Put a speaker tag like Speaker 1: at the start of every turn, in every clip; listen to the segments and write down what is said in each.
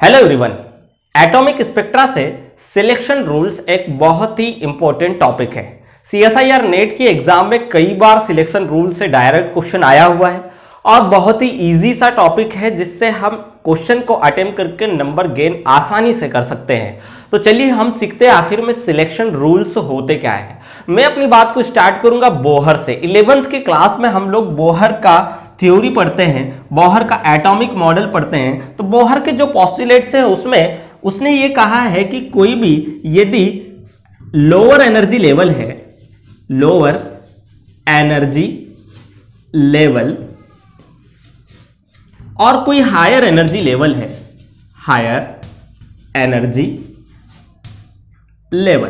Speaker 1: Hello everyone, atomic spectra से selection rules एक बहुत ही इंपॉर्टेंट टॉपिक है। सीएसआईआर नेट की एग्जाम में कई बार सिलेक्शन रूल से डायरेक्ट क्वेश्चन आया हुआ है और बहुत ही इजी सा टॉपिक है जिससे हम क्वेश्चन को अटेम्प्ट करके नंबर गेन आसानी से कर सकते हैं। तो चलिए हम सीखते हैं आखिर में सिलेक्शन रूल्स होते क्या है। मैं अपनी बात को स्टार्ट करूंगा बोहर से। 11th की क्लास में हम लोग बोहर का थ्योरी पढ़ते हैं, बोहर का एटॉमिक मॉडल पढ़ते हैं। तो बोहर के जो पोस्टुलेट्स हैं उसमें उसने ये कहा है कि कोई भी यदि लोअर एनर्जी लेवल है, लोअर एनर्जी लेवल और कोई हायर एनर्जी लेवल है, हायर एनर्जी लेवल,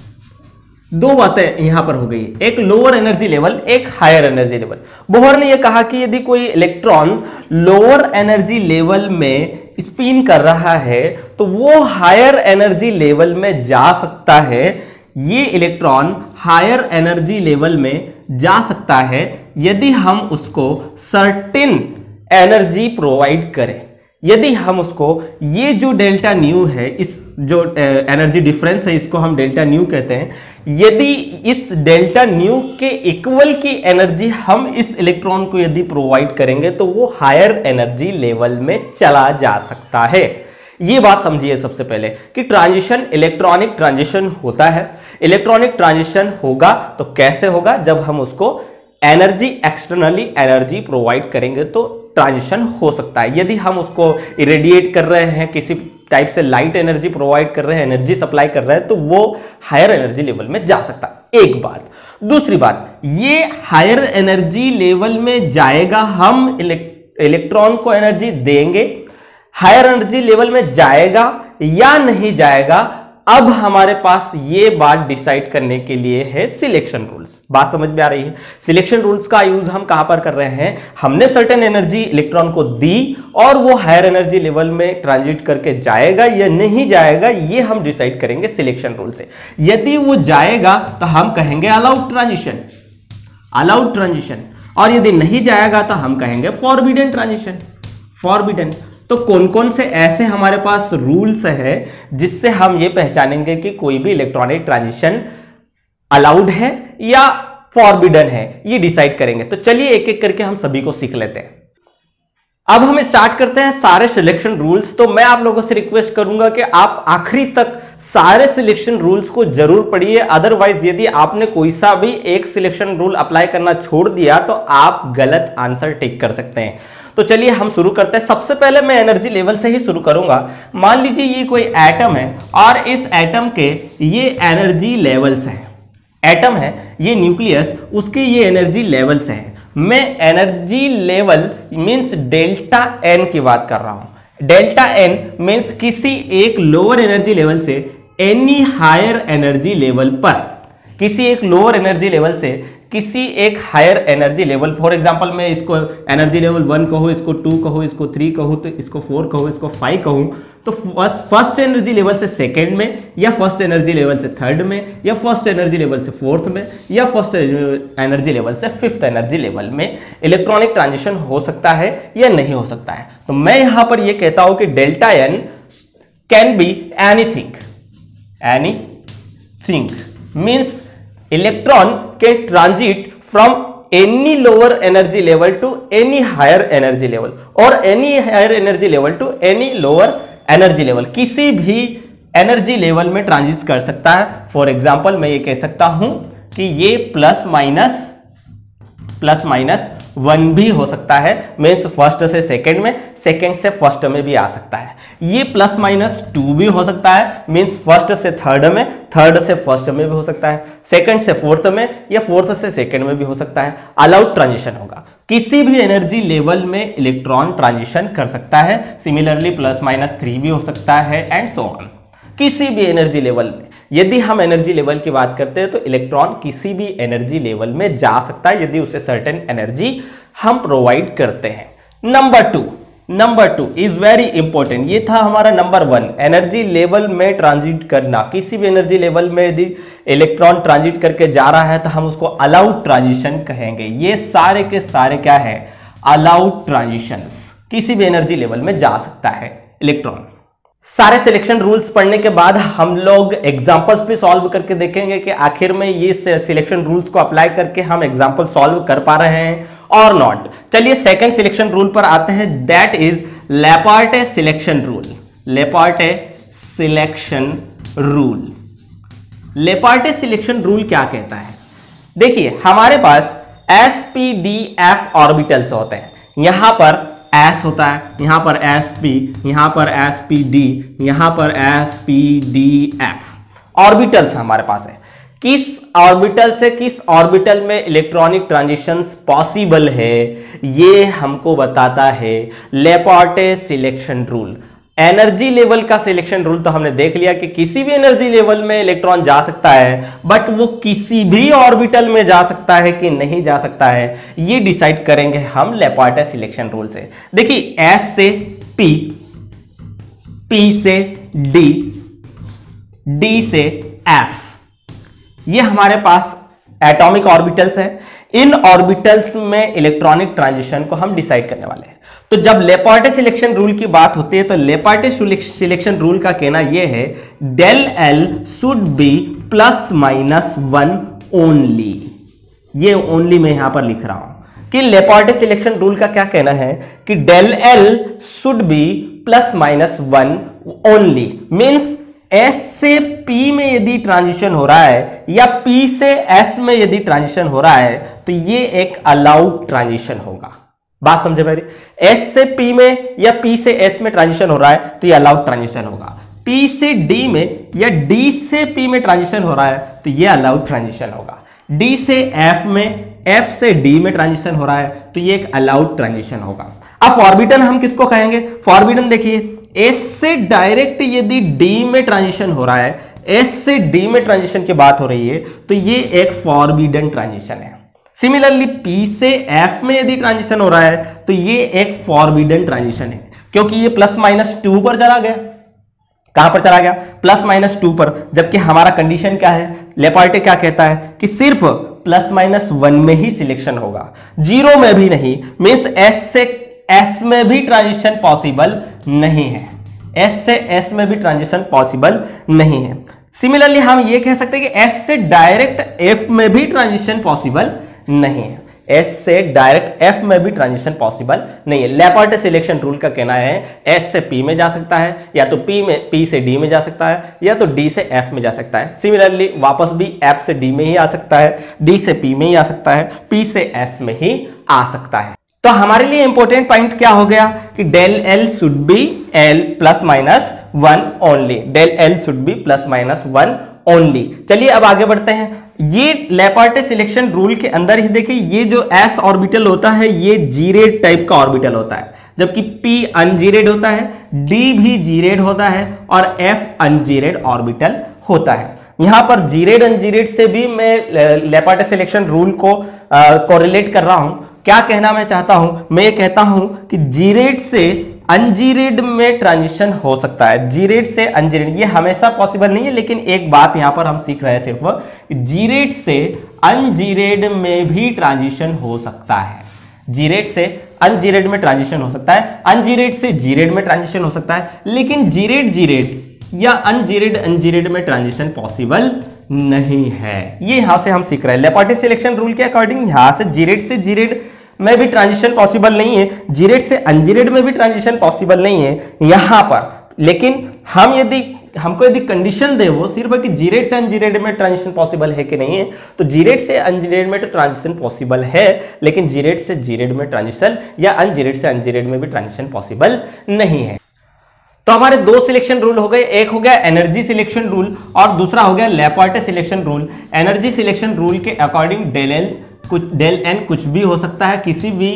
Speaker 1: दो बातें यहां पर हो गई, एक लोअर एनर्जी लेवल, एक हायर एनर्जी लेवल। बोहर ने यह कहा कि यदि कोई इलेक्ट्रॉन लोअर एनर्जी लेवल में स्पिन कर रहा है तो वो हायर एनर्जी लेवल में जा सकता है। ये इलेक्ट्रॉन हायर एनर्जी लेवल में जा सकता है यदि हम उसको सर्टेन एनर्जी प्रोवाइड करें। यदि हम उसको ये जो डेल्टा न्यू है, इस जो एनर्जी डिफरेंस है इसको हम डेल्टा न्यू कहते हैं, यदि इस डेल्टा न्यू के इक्वल की एनर्जी हम इस इलेक्ट्रॉन को यदि प्रोवाइड करेंगे तो वो हायर एनर्जी लेवल में चला जा सकता है। ये बात समझिए सबसे पहले कि ट्रांजिशन इलेक्ट्रॉनिक ट्रांजिशन होता है। इलेक्ट्रॉनिक ट्रांजिशन होगा तो कैसे होगा? जब हम उसको एनर्जी एक्सटर्नली एनर्जी प्रोवाइड करेंगे तो ट्रांजिशन हो सकता है। यदि हम उसको इरेडिएट कर रहे हैं, किसी टाइप से लाइट एनर्जी प्रोवाइड कर रहे हैं, एनर्जी सप्लाई कर रहे हैं, तो वो हायर एनर्जी लेवल में जा सकता है। एक बात। दूसरी बात, ये हायर एनर्जी लेवल में जाएगा, हम इलेक्ट्रॉन को एनर्जी देंगे, हायर एनर्जी लेवल में जाएगा या नहीं जाएगा, अब हमारे पास ये बात डिसाइड करने के लिए है सिलेक्शन रूल्स। बात समझ में आ रही है? सिलेक्शन रूल्स का यूज हम कहां पर कर रहे हैं? हमने सर्टेन एनर्जी इलेक्ट्रॉन को दी और वो हायर एनर्जी लेवल में ट्रांजिट करके जाएगा या नहीं जाएगा, ये हम डिसाइड करेंगे सिलेक्शन रूल से। यदि वो जाएगा तो हम कहेंगे अलाउड ट्रांजिशन, अलाउड ट्रांजिशन, और यदि नहीं जाएगा तो हम कहेंगे फॉरबिडन ट्रांजिशन, फॉरबिडन। तो कौन कौन से ऐसे हमारे पास रूल्स है जिससे हम ये पहचानेंगे कि कोई भी इलेक्ट्रॉनिक ट्रांजिशन अलाउड है या फॉरबिडन है, ये डिसाइड करेंगे। तो चलिए एक एक करके हम सभी को सीख लेते हैं। अब हम स्टार्ट करते हैं सारे सिलेक्शन रूल्स। तो मैं आप लोगों से रिक्वेस्ट करूंगा कि आप आखिरी तक सारे सिलेक्शन रूल्स को जरूर पढ़िए। अदरवाइज यदि आपने कोई सा भी एक सिलेक्शन रूल अप्लाई करना छोड़ दिया तो आप गलत आंसर टिक कर सकते हैं। तो चलिए हम शुरू करते हैं। सबसे पहले मैं एनर्जी लेवल से ही शुरू करूंगा। मान लीजिए ये कोई एटम है और इस एटम के ये एनर्जी लेवल्स हैं। एटम है, ये न्यूक्लियस, उसके ये एनर्जी लेवल्स हैं। मैं energy level means delta N की बात कर रहा हूं। डेल्टा एन मींस किसी एक लोअर एनर्जी लेवल से एनी हायर एनर्जी लेवल पर, किसी एक लोअर एनर्जी लेवल से किसी एक higher energy level. For example मैं इसको एनर्जी लेवल 1 कहूँ, इसको 2 कहूँ, इसको 3 कहूँ, तो इसको 4 कहूँ, इसको 5 कहूँ, तो फर्स्ट एनर्जी लेवल से सेकंड में, या फर्स्ट एनर्जी लेवल से थर्ड में, या फर्स्ट एनर्जी लेवल से फोर्थ में, या फर्स्ट एनर्जी लेवल से फिफ्थ एनर्जी लेवल में इलेक्ट्रॉनिक ट्रांजिशन हो सकता है या नहीं हो सकता है। तो मैं यहां पर यह कहता हूं कि delta N can be anything, anything means electron can transit from any lower energy level to any higher energy level or any higher energy level to any lower energy level। किसी भी एनर्जी लेवल में transit कर सकता है। For example मैं ये कह सकता हूं कि ये प्लस माइनस 1 भी हो सकता है, मीन्स फर्स्ट से सेकंड में, सेकंड से फर्स्ट में भी आ सकता है। ये प्लस माइनस 2 भी हो सकता है, मीन्स फर्स्ट से थर्ड में, थर्ड से फर्स्ट में भी हो सकता है, सेकंड से फोर्थ में, या फोर्थ से सेकंड में भी हो सकता है। अलाउड ट्रांजिशन होगा, किसी भी एनर्जी लेवल में इलेक्ट्रॉन ट्रांजिशन कर सकता है। सिमिलरली प्लस माइनस 3 भी हो सकता है एंड सो ऑन। किसी भी एनर्जी लेवल में, यदि हम एनर्जी लेवल की बात करते हैं तो इलेक्ट्रॉन किसी भी एनर्जी लेवल में जा सकता है यदि उसे सर्टेन एनर्जी हम प्रोवाइड करते हैं। Number two is very important. ये था हमारा नंबर 1, एनर्जी लेवल में ट्रांजिट करना। किसी भी एनर्जी लेवल में यदि इलेक्ट्रॉन ट्रांजिट करके जा रहा है तो हम उसको अलाउड ट्रांजिशन कहेंगे। ये सारे के सारे क्या है? Allowed transitions. किसी भी एनर्जी लेवल में जा सकता है इलेक्ट्रॉन। सारे सिलेक्शन रूल्स पढ़ने के बाद हम लोग एग्जांपल्स भी सॉल्व करके देखेंगे कि आखिर में ये सिलेक्शन रूल्स को अप्लाई करके हम एग्जांपल सॉल्व कर पा रहे हैं और नॉट। चलिए सेकंड सिलेक्शन रूल पर आते हैं, that is Laporte selection rule. Laporte selection rule, Laporte selection rule क्या कहता है? देखिए हमारे पास sp-d-f ऑर्बिटल्स होते हैं। यहां पर s होता है, यहां पर sp, यहां पर sp-d, यहां पर sp-d-f ऑर्बिटल्स हमारे पास है। किस ऑर्बिटल से किस ऑर्बिटल में इलेक्ट्रॉनिक ट्रांजिशंस पॉसिबल है, ये हमको बताता है Laporte selection rule. Energy level का सिलेक्शन रूल तो हमने देख लिया कि किसी भी एनर्जी लेवल में इलेक्ट्रॉन जा सकता है, बट वो किसी भी ऑर्बिटल में जा सकता है कि नहीं जा सकता है, ये डिसाइड करेंगे हम लेपार्टे सिलेक्शन रूल से। देखिए S से P, P से D, D से F, ये हमारे पास एटॉमिक ऑर्बिटल्स है। इन ऑर्बिटल्स में इलेक्ट्रॉनिक ट्रांजिशन को हम डिसाइड करने वाले हैं। तो जब लेपार्टे सिलेक्शन रूल की बात होती है तो लेपार्टे सिलेक्शन रूल का कहना यह है del L should be plus minus 1 only. ये ओनली मैं यहां पर लिख रहा हूं कि लेपार्टे सिलेक्शन रूल का क्या कहना है कि del L should be plus minus 1 only. Means S से P में यदि ट्रांजिशन हो रहा है या P से S में यदि ट्रांजिशन हो रहा है तो ये एक अलाउड ट्रांजिशन होगा। बात समझे मेरी? S से P में या P से S में ट्रांजिशन हो रहा है तो ये अलाउड ट्रांजिशन होगा। P से D में या D से P में ट्रांजिशन हो रहा है तो ये अलाउड ट्रांजिशन होगा। D से F में, F से D में ट्रांजिशन हो रहा है तो ये एक अलाउड ट्रांजिशन होगा। अब फॉरबिडन हम किसको कहेंगे? फॉरबिडन देखिए S से डायरेक्ट यदि D में ट्रांजिशन हो रहा है, S से D में ट्रांजिशन की बात हो रही है तो ये एक फॉरबिडन ट्रांजिशन है। सिमिलरली P से F में यदि ट्रांजिशन हो रहा है तो ये एक फॉरबिडन ट्रांजिशन है, क्योंकि ये प्लस माइनस 2 पर चला गया। कहां पर चला गया? प्लस माइनस 2 पर। जबकि हमारा कंडीशन क्या है? लेपार्टे क्या कहता है कि सिर्फ प्लस माइनस 1 में ही सिलेक्शन होगा, 0 में भी नहीं। मींस S से S में भी ट्रांजिशन पॉसिबल नहीं है, S से S में भी ट्रांजिशन पॉसिबल नहीं है। सिमिलरली हम ये कह सकते हैं कि S से डायरेक्ट F में भी ट्रांजिशन पॉसिबल नहीं है, S से डायरेक्ट F में भी ट्रांजिशन पॉसिबल नहीं है। लेपार्टे सिलेक्शन रूल का कहना है S से P में जा सकता है, या तो P से D में जा सकता है, या तो D से F में जा सकता है। सिमिलरली वापस भी F से D में ही आ सकता है, D से P में ही आ सकता है, P से S में ही आ सकता है। तो हमारे लिए इंपॉर्टेंट पॉइंट क्या हो गया कि del L should be L plus minus 1 only. Del L should be plus minus 1 only. चलिए अब आगे बढ़ते हैं। ये लेपार्टे सिलेक्शन रूल के अंदर ही देखिए, ये जो s ऑर्बिटल होता है ये जीरेड टाइप का ऑर्बिटल होता है, जबकि p अनजीरेड होता है, d भी जीरेड होता है और f अनजीरेड ऑर्बिटल होता है। यहां पर जीरेड अनजीरेड से भी मैं लेपार्टे सिलेक्शन रूल को कोरिलेट कर रहा हूं। क्या कहना मैं चाहता हूं? मैं ये कहता हूं कि जीरेड से अनजीरेड में ट्रांजिशन हो सकता है। जीरेड से अनजीरेड ये हमेशा पॉसिबल नहीं है, लेकिन एक बात यहां पर हम सीख रहे हैं सिर्फ, जीरेड से अनजीरेड में भी ट्रांजिशन हो सकता है। जीरेड से अनजीरेड में ट्रांजिशन हो सकता है, अनजीरेड से जीरेड में ट्रांजिशन हो सकता है, लेकिन जीरेड जीरेड या अनजीरेड अनजीरेड में ट्रांजिशन पॉसिबल नहीं है। ये यहां से हम सीख रहे हैं। लेपार्टे सिलेक्शन रूल के अकॉर्डिंग यहां से जीरेड में भी ट्रांजिशन पॉसिबल नहीं है, जीरेड से अनजीरेड में भी ट्रांजिशन पॉसिबल नहीं है यहां पर। लेकिन हमको यदि कंडीशन दे वो सिर्फ कि जीरेड से अनजीरेड में ट्रांजिशन पॉसिबल है कि नहीं है, तो जीरेड से अनजीरेड में तो ट्रांजिशन पॉसिबल है, लेकिन जीरेड से जीरेड में ट्रांजिशन या अनजीरेड से अनजीरेड में भी ट्रांजिशन पॉसिबल नहीं है। तो हमारे दो सिलेक्शन रूल हो गए, एक हो गया एनर्जी सिलेक्शन रूल और दूसरा हो गया Laporte selection rule. Energy selection rule के अकॉर्डिंग डेल एन कुछ भी हो सकता है, किसी भी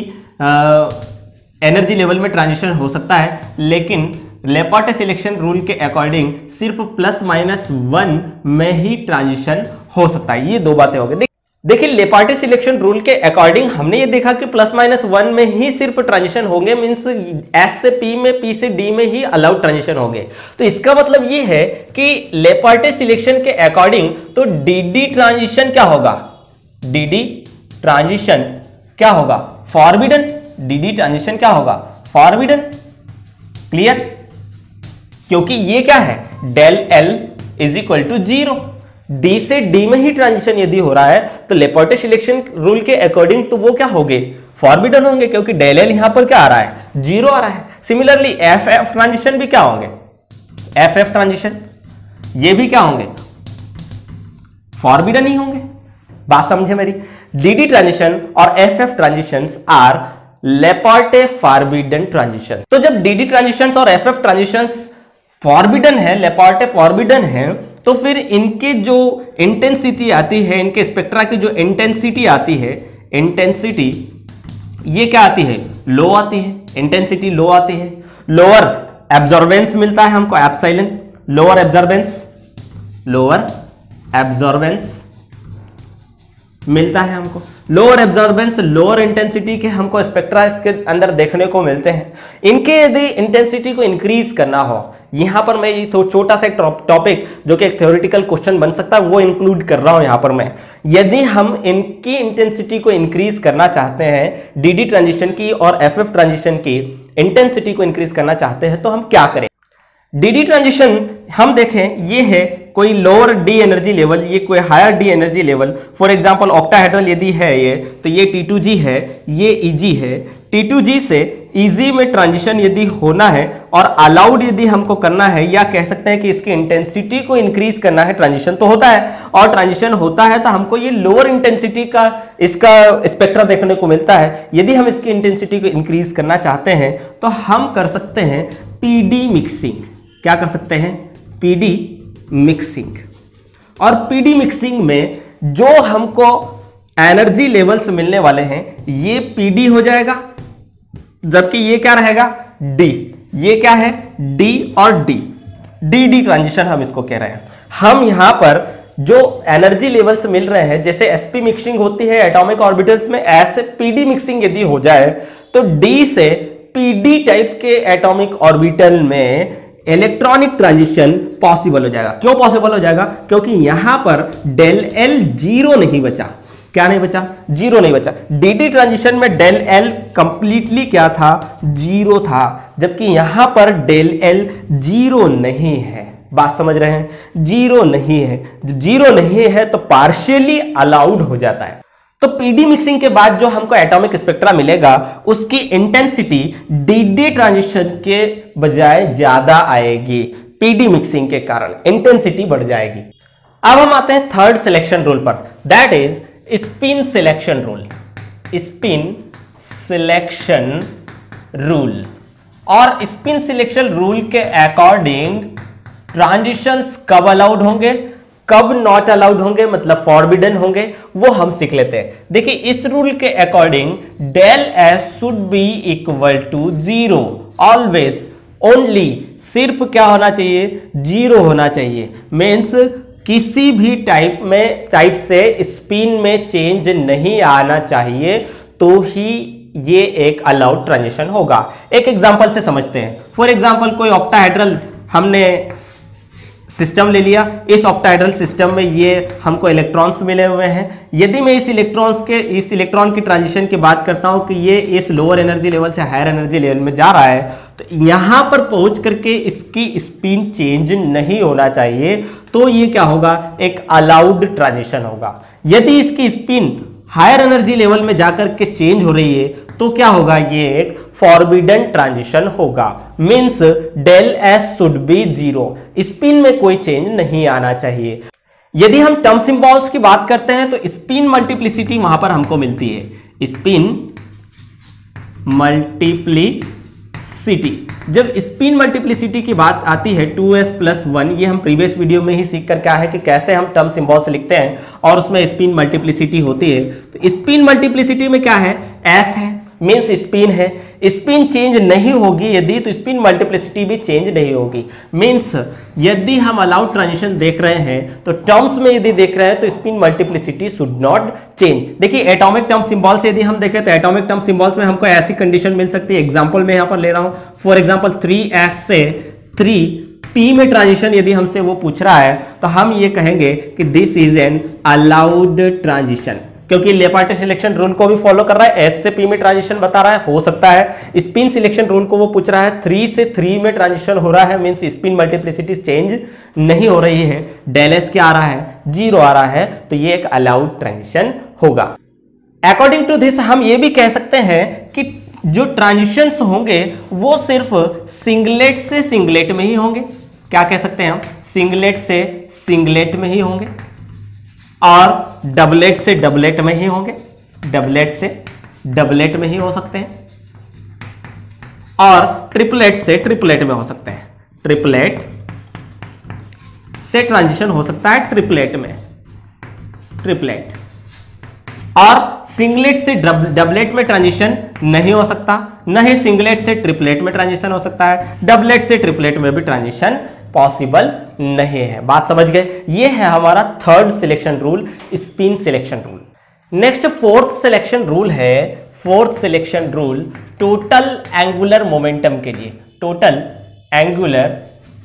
Speaker 1: एनर्जी लेवल में ट्रांजिशन हो सकता है, लेकिन लेपार्टे सिलेक्शन रूल के अकॉर्डिंग सिर्फ प्लस माइनस 1 में ही ट्रांजिशन हो सकता है। ये दो बातें हो गई। देखिए लेपार्टे सिलेक्शन रूल के अकॉर्डिंग हमने ये देखा कि प्लस माइनस 1 में ही सिर्फ ट्रांजिशन होंगे, मींस S से P में, P से D में ही अलाउड ट्रांजिशन होंगे। तो इसका मतलब ये है कि लेपार्टे सिलेक्शन के अकॉर्डिंग तो DD ट्रांजिशन क्या होगा? DD ट्रांजिशन क्या होगा? फॉरबिडन। DD ट्रांजिशन क्या होगा? फॉरबिडन। क्लियर? क्योंकि ये क्या है, del l is equal to 0। D से डी में ही ट्रांजिशन यदि हो रहा है तो लेपोर्टे सिलेक्शन रूल के अकॉर्डिंग तो वो क्या होंगे, फॉरबिडन होंगे, क्योंकि डेल एल यहां पर क्या आ रहा है, 0 आ रहा है। सिमिलरली एफ एफ ट्रांजिशन भी क्या होंगे, एफ एफ ट्रांजिशन ये भी क्या होंगे, फॉरबिडन ही होंगे। बात समझे मेरी। डीडी ट्रांजिशन और F F transitions are Laporte forbidden transition. तो जब डीडी ट्रांजिशंस और एफ एफ ट्रांजिशंस फॉरबिडन है, लेपोर्टे फॉरबिडन है, तो फिर इनके जो इंटेंसिटी आती है, इनके स्पेक्ट्रा की जो इंटेंसिटी आती है, इंटेंसिटी ये क्या आती है, लो आती है, इंटेंसिटी लो आती है। लोअर एब्जॉर्बेंस मिलता है हमको, एप्सिलॉन, लोअर एब्जॉर्बेंस मिलता है हमको। लोअर एब्जॉर्बेंस, लोअर इंटेंसिटी के हमको स्पेक्ट्रा इसके अंदर देखने को मिलते हैं। इनके यदि इंटेंसिटी को इंक्रीज करना हो, यहां पर मैं ये तो छोटा सा एक टॉपिक जो कि एक थ्योरेटिकल क्वेश्चन बन सकता है वो इंक्लूड कर रहा हूं यहां पर मैं। यदि हम इनकी इंटेंसिटी को इंक्रीज करना चाहते हैं, डीडी ट्रांजिशन की और एफएफ ट्रांजिशन की इंटेंसिटी को इंक्रीज करना चाहते हैं, तो हम क्या करें। डीडी ट्रांजिशन हम देखें, ये है कोई लोअर डी एनर्जी लेवल, ये कोई higher D energy level. For example octahedral यदि है ये, तो ये T2G है, ये EG है। T2G से EG में ट्रांजिशन यदि होना है और अलाउड यदि हमको करना है, या कह सकते हैं कि इसकी इंटेंसिटी को इंक्रीज करना है, ट्रांजिशन तो होता है, और ट्रांजिशन होता है तो हमको ये लोअर इंटेंसिटी का इसका स्पेक्ट्रा देखने को मिलता है। यदि हम इसकी इंटेंसिटी को इंक्रीज करना चाहते हैं तो हम कर सकते हैं PD मिक्सिंग। क्या कर सकते हैं, PD मिक्सिंग। और PD मिक्सिंग में जो हमको एनर्जी लेवल्स मिलने वाले हैं, ये PD हो जाएगा, जबकि ये क्या रहेगा, D। ये क्या है, D और D, DD ट्रांजिशन हम इसको कह रहे हैं। हम यहां पर जो एनर्जी लेवल्स मिल रहे हैं, जैसे sp मिक्सिंग होती है एटॉमिक ऑर्बिटल्स में, ऐसे PD मिक्सिंग यदि हो जाए तो D से PD टाइप के एटॉमिक ऑर्बिटल में इलेक्ट्रॉनिक ट्रांजिशन पॉसिबल हो जाएगा। क्यों पॉसिबल हो जाएगा, क्योंकि यहां पर डेल एल 0 नहीं बचा। क्या नहीं बचा, 0 नहीं बचा। डीडी ट्रांजिशन में डेल एल कंप्लीटली क्या था, 0 था, जबकि यहां पर डेल एल 0 नहीं है। बात समझ रहे हैं, 0 नहीं है। जब 0 नहीं है तो पार्शियली अलाउड हो जाता है। तो पीडी मिक्सिंग के बाद जो हमको एटॉमिक स्पेक्ट्रा मिलेगा, उसकी इंटेंसिटी डीडी ट्रांजिशन के बजाय ज्यादा आएगी। पीडी मिक्सिंग के कारण इंटेंसिटी बढ़ जाएगी। अब हम आते हैं थर्ड सिलेक्शन रूल पर, that is spin selection rule. Spin selection rule, और स्पिन सिलेक्शन रूल के अकॉर्डिंग ट्रांजिशंस कब अलाउड होंगे, कब नॉट अलाउड होंगे, मतलब फॉरबिडन होंगे, वो हम सीख लेते हैं। देखिए इस रूल के according del S should be equal to 0 always, only, सिर्फ क्या होना चाहिए, 0 होना चाहिए। मीन्स किसी भी टाइप से स्पिन में चेंज नहीं आना चाहिए, तो ही ये एक अलाउड ट्रांजिशन होगा। एक एग्जांपल से समझते हैं। फॉर एग्जांपल कोई ऑक्टाहेड्रल हमने सिस्टम ले लिया। इस ऑक्टाहेड्रल सिस्टम में ये हमको इलेक्ट्रॉन्स मिले हुए हैं। यदि मैं इस इलेक्ट्रॉन की ट्रांजिशन की बात करता हूं कि ये इस लोअर एनर्जी लेवल से हायर एनर्जी लेवल में जा रहा है, तो यहां पर पहुंच करके इसकी स्पिन चेंज नहीं होना चाहिए, तो ये क्या होगा, एक अलाउड ट्रांजिशन होगा। यदि इसकी स्पिन हायर एनर्जी लेवल में जाकर के चेंज हो रही है, तो क्या होगा, ये एक फॉरबिडन ट्रांजिशन होगा। Means del S should be 0, spin में कोई चेंज नहीं आना चाहिए। यदि हम टर्म सिंबल्स की बात करते हैं, तो स्पिन मल्टीप्लिसिटी वहां पर हमको मिलती है। स्पिन मल्टीप्लिसिटी, जब स्पिन मल्टीप्लिसिटी की बात आती है 2s+1, ये हम प्रीवियस वीडियो में ही सीख कर क्या है कि कैसे हम टर्म सिंबल्स लिखते हैं और उसमें स्पिन मल्टीप्लिसिटी होती है। तो स्पिन मल्टीप्लिसिटी में क्या है, s है, मीन्स स्पिन है। स्पिन चेंज नहीं होगी यदि, तो स्पिन मल्टीप्लिसिटी भी चेंज नहीं होगी। मीन्स यदि हम अलाउड ट्रांजिशन देख रहे हैं, तो टर्म्स में यदि देख रहे हैं, तो spin multiplicity should not change. देखिए एटॉमिक टर्म सिंबल्स यदि हम देखें, तो एटॉमिक टर्म सिंबल्स में हमको ऐसी कंडीशन मिल सकती है। एग्जांपल में यहां पर ले रहा हूं, फॉर एग्जांपल 3s से 3p में ट्रांजिशन यदि हमसे वो पूछ रहा है, तो हम ये कहेंगे कि this is an allowed transition. क्योंकि लेपार्टे सिलेक्शन रूल को भी फॉलो कर रहा है, एस से पी में ट्रांजिशन बता रहा है, हो सकता है स्पिन सिलेक्शन रूल को वो पूछ रहा है, 3 से 3 में ट्रांजिशन हो रहा है, मींस स्पिन मल्टीप्लिसिटी चेंज नहीं हो रही है, डेल एस क्या आ रहा है, 0 आ रहा है, तो ये एक अलाउड ट्रांजिशन होगा। अकॉर्डिंग टू दिस हम ये भी कह सकते हैं कि जो ट्रांजिशंस होंगे वो सिर्फ सिंगलेट से सिंगलेट में ही होंगे। क्या कह सकते हैं हम, सिंगलेट से सिंगलेट में ही होंगे, और डबलेट से डबलेट में ही होंगे, डबलेट से डबलेट में ही हो सकते हैं, और ट्रिपलेट से ट्रिपलेट में हो सकते हैं, ट्रिपलेट से ट्रांजिशन हो सकता है ट्रिपलेट में, ट्रिपलेट, और सिंगलेट से डबलेट में ट्रांजिशन नहीं हो सकता, न ही सिंगलेट से ट्रिपलेट में ट्रांजिशन हो सकता है, डबलेट से ट्रिपलेट में भी ट्रांजिशन पॉसिबल नहीं है। बात समझ गए? ये है हमारा third selection rule, spin selection rule. Next fourth selection rule है, fourth selection rule total angular momentum के लिए, टोटल एंगुलर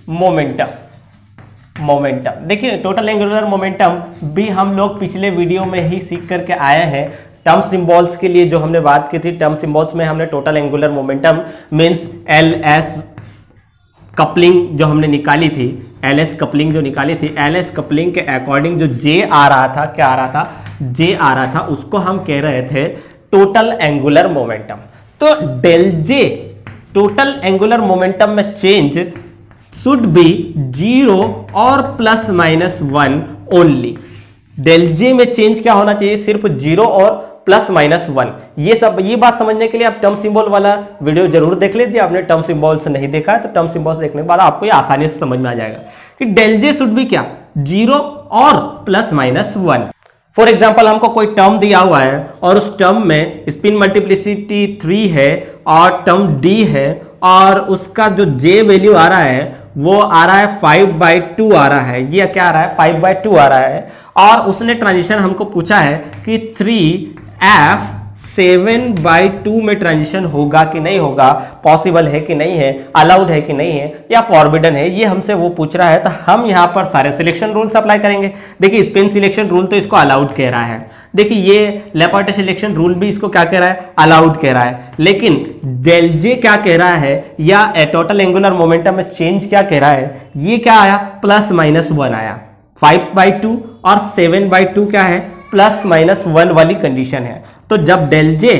Speaker 1: मोमेंटम। देखिए टोटल एंगुलर मोमेंटम भी हम लोग पिछले वीडियो में ही सीख करके आए हैं। टर्म सिंबल्स के लिए जो हमने बात की थी, टर्म सिंबल्स में हमने total angular momentum means L S coupling जो हमने निकाली थी, एल एस कपलिंग जो निकाली थी, एल एस कपलिंग के अकॉर्डिंग जो जे आ रहा था, क्या आ रहा था, जे आ रहा था, उसको हम कह रहे थे टोटल एंगुलर मोमेंटम। तो del J total angular momentum में चेंज शुड बी 0 और ±1 ओनली। डेल जे में चेंज क्या होना चाहिए, सिर्फ 0 और ±1। ये बात समझने के लिए आप टर्म सिंबल वाला वीडियो जरूर देख लीजिए। आपने टर्म सिंबल्स नहीं देखा है तो टर्म सिंबल्स देखने के बाद आपको ये आसानी से समझ में आ जाएगा कि डेल जे शुड बी क्या, 0 और ±1। फॉर एग्जाम्पल हमको कोई टर्म दिया हुआ है और उस टर्म में स्पिन मल्टीप्लिसिटी 3 है और टर्म डी है, और उसका जो जे वैल्यू आ रहा है वो आ रहा है 5/2 आ रहा है, ये क्या आ रहा है, 5/2 आ रहा है, और उसने ट्रांजिशन हमको पूछा है कि 3f 7/2 में ट्रांजिशन होगा कि नहीं होगा, पॉसिबल है कि नहीं है, अलाउड है कि नहीं है, या फॉरबिडन है, ये हमसे वो पूछ रहा है। तो हम यहाँ पर सारे सिलेक्शन रूल्स अप्लाई करेंगे। देखिए स्पिन सिलेक्शन रूल तो इसको अलाउड कह रहा है, देखिए ये लेपार्टे सिलेक्शन रूल भी इसको क्या कह रहा है, अलाउड कह रहा है, लेकिन डेल जे क्या कह रहा है, या टोटल एंगुलर मोमेंटम में चेंज क्या कह रहा है, ये क्या आया, ±1 आया। 5/2 और 7/2 क्या है, ±1 वाली कंडीशन है। तो जब डेल जे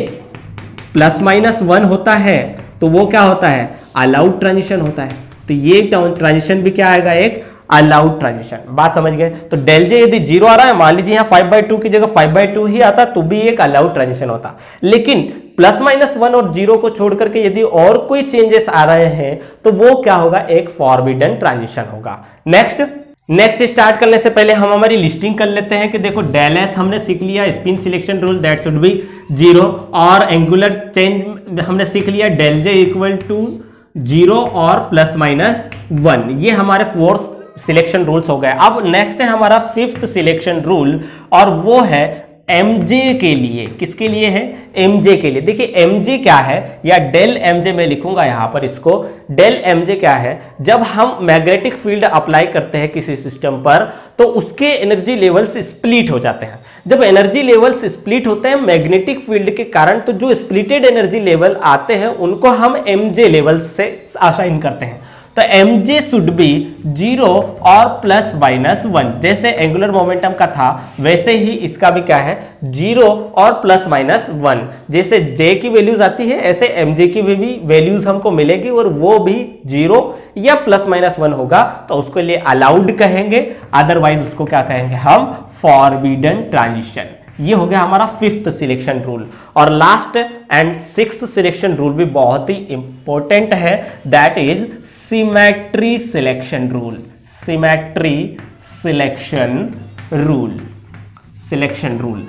Speaker 1: ±1 होता है तो वो क्या होता है, अलाउड ट्रांजिशन होता है। तो ये ट्रांजिशन भी क्या आएगा, एक अलाउड ट्रांजिशन। बात समझ गए? तो डेल जे यदि 0 आ रहा है, मान लीजिए यहाँ 5/2 की जगह 5/2 ही आता तो भी एक अलाउड ट्रांजिशन होता, लेकिन ±1 और 0 को छोड़ करके यदि और कोई चेंजेस आ रहे हैं तो वो क्या होगा, एक फॉरबिडन ट्रांजिशन होगा। नेक्स्ट स्टार्ट करने से पहले हम हमारी लिस्टिंग कर लेते हैं कि देखो डेल एस हमने सीख लिया, spin selection rule that should be 0, और एंगुलर चेंज हमने सीख लिया, डेल जे इक्वल टू 0 और ±1। ये हमारे फोर्थ सिलेक्शन रूल्स हो गए। अब नेक्स्ट है हमारा फिफ्थ सिलेक्शन रूल, और वो है एमजे के लिए। किसके लिए है, एमजे के लिए। देखिए एमजे क्या है, या डेल एमजे मैं लिखूंगा यहां पर इसको। डेल एमजे क्या है, जब हम मैग्नेटिक फील्ड अप्लाई करते हैं किसी सिस्टम पर तो उसके एनर्जी लेवल्स स्प्लिट हो जाते हैं। जब एनर्जी लेवल्स स्प्लिट होते हैं मैग्नेटिक फील्ड के कारण, तो जो स्प्लिटेड एनर्जी लेवल आते हैं उनको हम एमजे लेवल से असाइन करते हैं। तो mj शुड बी 0 और ±1। जैसे एंगुलर मोमेंटम का था वैसे ही इसका भी क्या है, 0 और ±1। जैसे j की वैल्यूज आती है ऐसे mj की भी वैल्यूज हमको मिलेगी, और वो भी 0 या ±1 होगा, तो उसके लिए अलाउड कहेंगे, अदरवाइज उसको क्या कहेंगे हम, फॉरबिडन ट्रांजिशन। ये हो गया हमारा फिफ्थ सिलेक्शन रूल। और last and sixth selection rule भी बहुत ही इंपॉर्टेंट है, that is symmetry selection rule. Symmetry selection rule, selection rule.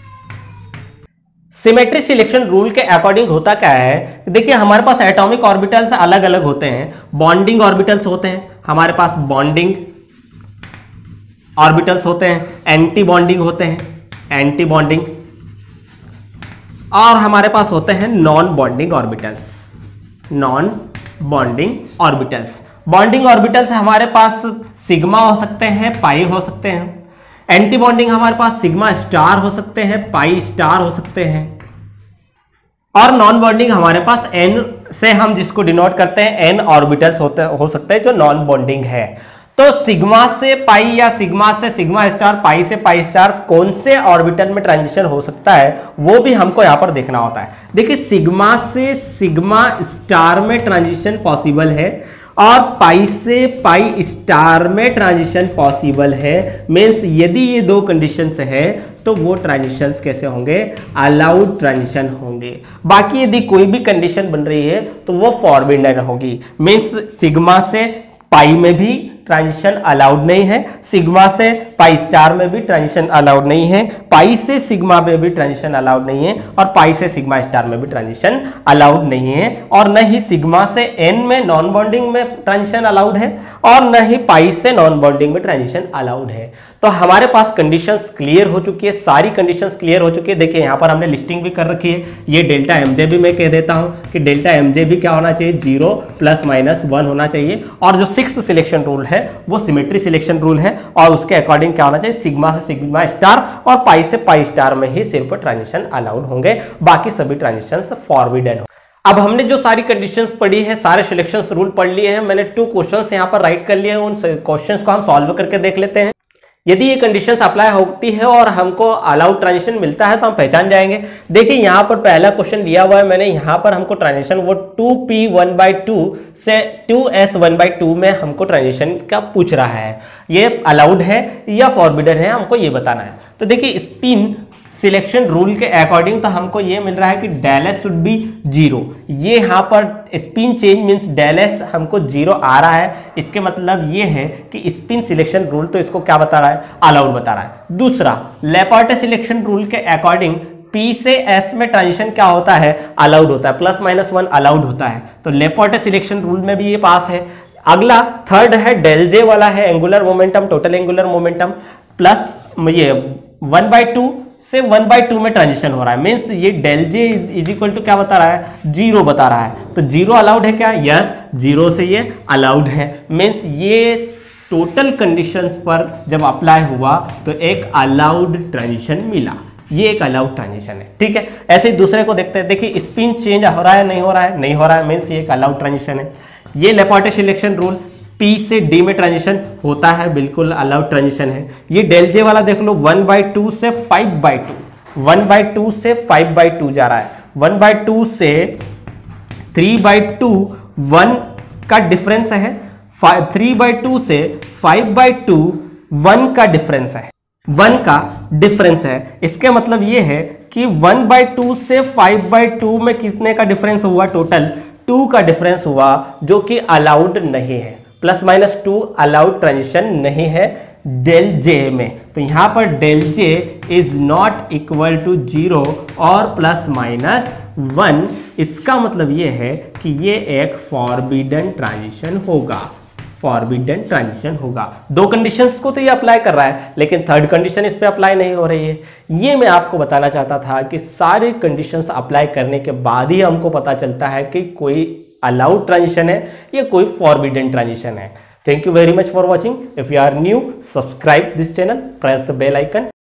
Speaker 1: Symmetry selection rule के अकॉर्डिंग होता क्या है, देखिए हमारे पास एटॉमिक ऑर्बिटल्स अलग अलग होते हैं, बॉन्डिंग ऑर्बिटल्स होते हैं, हमारे पास बॉन्डिंग ऑर्बिटल्स होते हैं, एंटी बॉन्डिंग होते हैं, एंटी बॉन्डिंग, और हमारे पास होते हैं non bonding orbitals. Non bonding orbitals, bonding orbitals हमारे पास सिग्मा हो सकते हैं, पाई हो सकते हैं, एंटी बॉन्डिंग हमारे पास सिग्मा स्टार हो सकते हैं, पाई स्टार हो सकते हैं, और नॉन बॉन्डिंग हमारे पास n से हम जिसको डिनोट करते हैं n ऑर्बिटल्स हो सकते हैं जो नॉन बॉन्डिंग है। तो सिग्मा से पाई या सिग्मा से सिग्मा स्टार, पाई से पाई स्टार कौन से ऑर्बिटल में ट्रांजिशन हो सकता है वो भी हमको यहां पर देखना होता है। देखिए सिग्मा से सिग्मा स्टार में ट्रांजिशन पॉसिबल है और पाई से पाई स्टार में ट्रांजिशन पॉसिबल है। मीन्स यदि ये दो कंडीशंस है तो वो ट्रांजिशंस कैसे होंगे, अलाउड ट्रांजिशन होंगे। बाकी यदि कोई भी कंडीशन बन रही है तो वो फॉरबिडन होगी। मीन्स सिग्मा से पाई में भी ट्रांजिशन अलाउड नहीं है, सिग्मा से पाई स्टार में भी ट्रांजिशन अलाउड नहीं है, पाई से सिग्मा में भी ट्रांजिशन अलाउड नहीं है, और पाई से सिग्मा स्टार में भी ट्रांजिशन अलाउड नहीं है, और न ही सिग्मा से एन में नॉन बॉन्डिंग में ट्रांजिशन अलाउड है, और न ही पाई से नॉन बॉन्डिंग में ट्रांजिशन अलाउड है। तो हमारे पास कंडीशंस क्लियर हो चुकी है, सारी कंडीशंस क्लियर हो चुकी है। देखिए यहाँ पर हमने लिस्टिंग भी कर रखी है। ये डेल्टा एमजे भी मैं कह देता हूँ कि डेल्टा एमजे भी क्या होना चाहिए, 0 ± 1 होना चाहिए। और जो 6th सिलेक्शन रूल है वो सिमेट्री सिलेक्शन रूल है, और उसके अकॉर्डिंग क्या होना चाहिए, सिग्मा से सिग्मा स्टार और पाई से पाई स्टार में ही सिर्फ ट्रांजिशन अलाउड होंगे, बाकी सभी ट्रांजिशंस फॉरबिडन। अब हमने जो सारी कंडीशंस पढ़ी है, सारे सिलेक्शंस रूल पढ़ लिए हैं, मैंने 2 क्वेश्चंस यहाँ पर राइट कर लिए हैं। उन क्वेश्चंस को हम सॉल्व करके देख लेते हैं। यदि ये कंडीशंस अप्लाई होती है और हमको अलाउड ट्रांजिशन मिलता है तो हम पहचान जाएंगे। देखिए यहाँ पर पहला क्वेश्चन लिया हुआ है मैंने, यहाँ पर हमको ट्रांजिशन वो 2p1/2 से 2s1/2 में हमको ट्रांजिशन का पूछ रहा है। ये अलाउड है या फॉरबिडन है, हमको ये बताना है। तो देखिए स्पिन सिलेक्शन रूल के अकॉर्डिंग तो हमको ये मिल रहा है कि डेल एस शुड बी 0। ये यहाँ पर spin change means del S हमको 0 आ रहा है। इसके मतलब ये है कि स्पिन सिलेक्शन रूल तो इसको क्या बता रहा है, अलाउड बता रहा है। दूसरा लेपोर्टे सिलेक्शन रूल के अकॉर्डिंग P से S में ट्रांजिशन क्या होता है, अलाउड होता है, ±1 अलाउड होता है। तो लेपोर्टे सिलेक्शन रूल में भी ये पास है। अगला थर्ड है डेल जे वाला है, angular momentum, total angular momentum plus ये 1/2 से 1/2 में ट्रांजिशन हो रहा है। मीन्स ये del J is equal to क्या बता रहा है, 0 बता रहा है। तो 0 अलाउड है क्या, यस 0 से ये अलाउड है। मीन्स ये टोटल कंडीशंस पर जब अप्लाई हुआ तो एक अलाउड ट्रांजिशन मिला, ये एक अलाउड ट्रांजिशन है। ठीक है, ऐसे ही दूसरे को देखते हैं। देखिए स्पिन चेंज हो रहा है, नहीं हो रहा है, नहीं हो रहा है, मीन्स ये एक अलाउड ट्रांजिशन है। ये लेपोर्टे सिलेक्शन रूल P से D में ट्रांजिशन होता है, बिल्कुल अलाउड ट्रांजिशन है। ये डेल जे वाला देख लो 1/2 से 5/2, 1/2 से 5/2 जा रहा है, 1/2 से 3/2 1 का डिफरेंस है, 3/2 से 5/2 1 का डिफरेंस है, 1 का डिफरेंस है। इसके मतलब ये है कि 1/2 से 5/2 में कितने का डिफरेंस हुआ, टोटल 2 का डिफरेंस हुआ, जो कि अलाउड नहीं है। +-2 अलाउड ट्रांजिशन नहीं है डेल जे में। तो यहां पर del J is not equal to 0 और +-1। इसका मतलब ये है कि ये एक फॉरबिडन ट्रांजिशन होगा, फॉरबिडन ट्रांजिशन होगा। 2 कंडीशंस को तो ये अप्लाई कर रहा है, लेकिन थर्ड कंडीशन इस पे अप्लाई नहीं हो रही है। ये मैं आपको बताना चाहता था कि सारे कंडीशंस अप्लाई करने के बाद ही हमको पता चलता है कि कोई अलाउड ट्रांजिशन है या कोई फॉरबिडन ट्रांजिशन है। Thank you very much for watching. If you are new, subscribe this channel, press the bell icon.